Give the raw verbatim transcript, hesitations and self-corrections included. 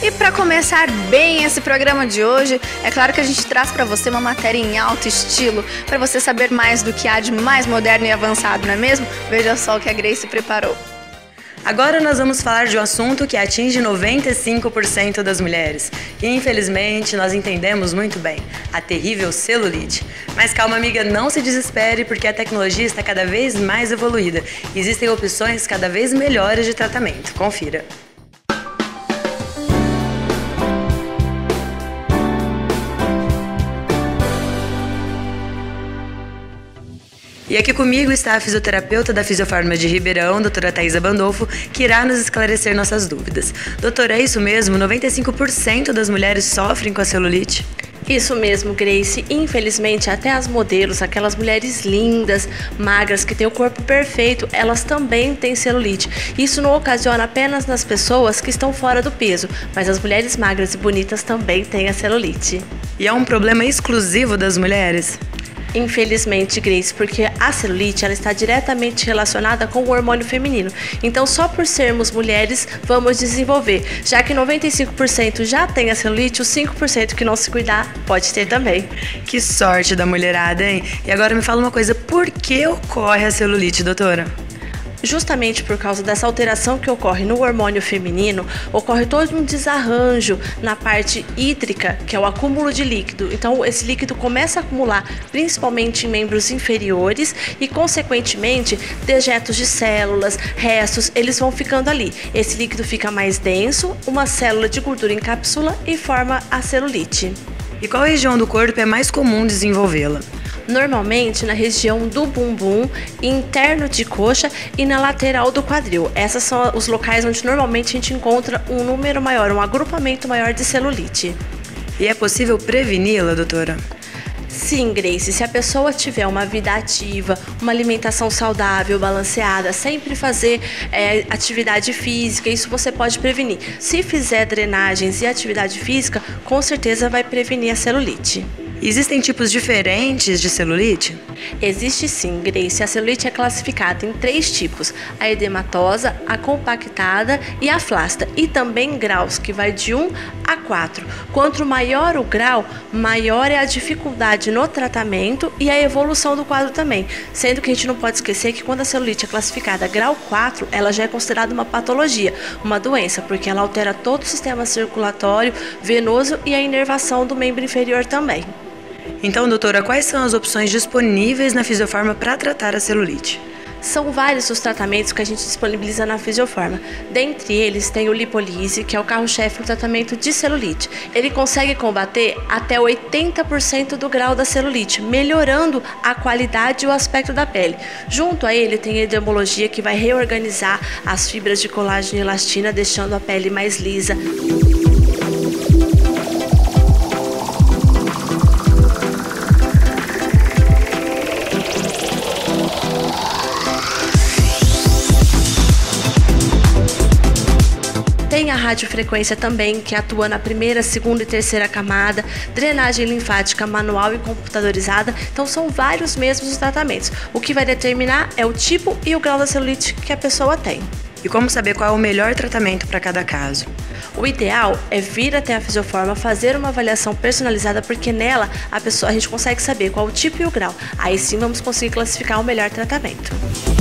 E para começar bem esse programa de hoje, é claro que a gente traz para você uma matéria em alto estilo, para você saber mais do que há de mais moderno e avançado, não é mesmo? Veja só o que a Grace preparou. Agora nós vamos falar de um assunto que atinge noventa e cinco por cento das mulheres, que infelizmente nós entendemos muito bem, a terrível celulite. Mas calma, amiga, não se desespere, porque a tecnologia está cada vez mais evoluída. Existem opções cada vez melhores de tratamento. Confira. E aqui comigo está a fisioterapeuta da Fisiofarma de Ribeirão, doutora Thaisa Bandolfo, que irá nos esclarecer nossas dúvidas. Doutora, é isso mesmo? noventa e cinco por cento das mulheres sofrem com a celulite? Isso mesmo, Grace. Infelizmente, até as modelos, aquelas mulheres lindas, magras, que têm o corpo perfeito, elas também têm celulite. Isso não ocasiona apenas nas pessoas que estão fora do peso, mas as mulheres magras e bonitas também têm a celulite. E é um problema exclusivo das mulheres? Infelizmente, Grace, porque a celulite ela está diretamente relacionada com o hormônio feminino. Então, só por sermos mulheres, vamos desenvolver. Já que noventa e cinco por cento já tem a celulite, os cinco por cento que não se cuidar pode ter também. Que sorte da mulherada, hein? E agora me fala uma coisa, por que ocorre a celulite, doutora? Justamente por causa dessa alteração que ocorre no hormônio feminino, ocorre todo um desarranjo na parte hídrica, que é o acúmulo de líquido. Então, esse líquido começa a acumular principalmente em membros inferiores e, consequentemente, dejetos de células, restos, eles vão ficando ali. Esse líquido fica mais denso, uma célula de gordura encapsula e forma a celulite. E qual região do corpo é mais comum desenvolvê-la? Normalmente na região do bumbum, interno de coxa e na lateral do quadril. Esses são os locais onde normalmente a gente encontra um número maior, um agrupamento maior de celulite. E é possível preveni-la, doutora? Sim, Grace, se a pessoa tiver uma vida ativa, uma alimentação saudável, balanceada, sempre fazer é, atividade física, isso você pode prevenir. Se fizer drenagens e atividade física, com certeza vai prevenir a celulite. Existem tipos diferentes de celulite? Existe sim, Grace. A celulite é classificada em três tipos: a edematosa, a compactada e a flácida. E também graus, que vai de um a quatro. Quanto maior o grau, maior é a dificuldade no tratamento e a evolução do quadro também. Sendo que a gente não pode esquecer que quando a celulite é classificada grau quatro, ela já é considerada uma patologia, uma doença, porque ela altera todo o sistema circulatório, venoso e a inervação do membro inferior também. Então, doutora, quais são as opções disponíveis na Fisiofarma para tratar a celulite? São vários os tratamentos que a gente disponibiliza na Fisiofarma. Dentre eles tem o lipolise, que é o carro-chefe no tratamento de celulite. Ele consegue combater até oitenta por cento do grau da celulite, melhorando a qualidade e o aspecto da pele. Junto a ele tem a edemologia, que vai reorganizar as fibras de colágeno e elastina, deixando a pele mais lisa. Tem a radiofrequência também, que atua na primeira, segunda e terceira camada, drenagem linfática manual e computadorizada. Então são vários mesmos os tratamentos. O que vai determinar é o tipo e o grau da celulite que a pessoa tem. E como saber qual é o melhor tratamento para cada caso? O ideal é vir até a Fisiofarma, fazer uma avaliação personalizada, porque nela a pessoa, a gente consegue saber qual o tipo e o grau. Aí sim vamos conseguir classificar o melhor tratamento.